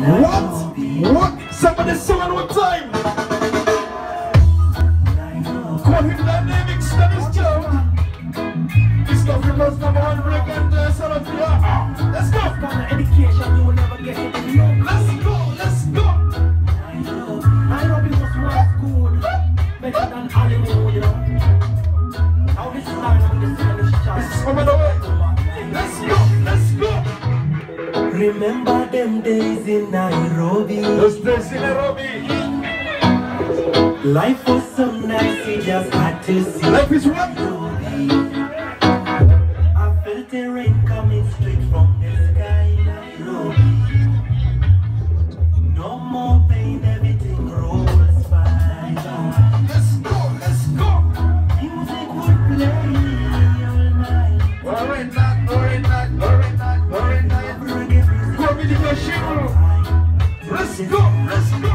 What? Somebody sing one time. Come on, hit the dynamics, that is Joe. This stuff you must number one record, let's go. Kind of education you will never get it. Let's go, let's go. Nairobi was more school, better than Hollywood, you know. Now this is not with the Spanish child. This is coming away. Let's go, let's go. Remember them days in Nairobi. Those days in Nairobi. Life was so nice, you just had to see. Life is what? I felt the rain coming straight from the sky, Nairobi. No more pain, everything rolls fine. Let's go, let's go. Music would play all night. Alright, night, alright, night, alright, night, alright, night. Go with the machine. Let's go, let's go.